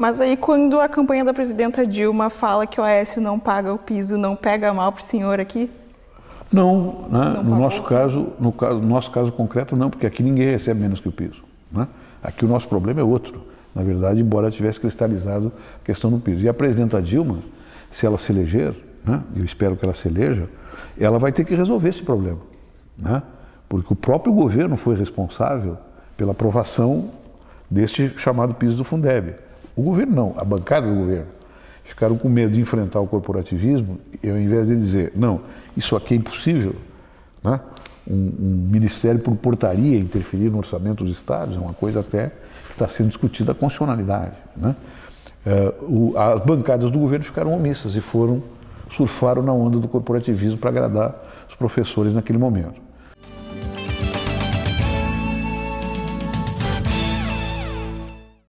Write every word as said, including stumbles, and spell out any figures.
Mas aí quando a campanha da presidenta Dilma fala que o Aécio não paga o piso, não pega mal para o senhor aqui? Não, né? Não no, nosso pagou? caso, no, caso, no nosso caso concreto não, porque aqui ninguém recebe menos que o piso. Né? Aqui o nosso problema é outro. Na verdade, embora tivesse cristalizado a questão do piso. E a presidenta Dilma, se ela se eleger, né? Eu espero que ela se eleja, ela vai ter que resolver esse problema. Né? Porque o próprio governo foi responsável pela aprovação deste chamado piso do Fundeb. O governo não, a bancada do governo. Ficaram com medo de enfrentar o corporativismo e ao invés de dizer, não, isso aqui é impossível, né? um, um ministério por portaria interferir no orçamento dos estados, é uma coisa até que está sendo discutida a constitucionalidade. Né? É, o, as bancadas do governo ficaram omissas e foram, surfaram na onda do corporativismo para agradar os professores naquele momento.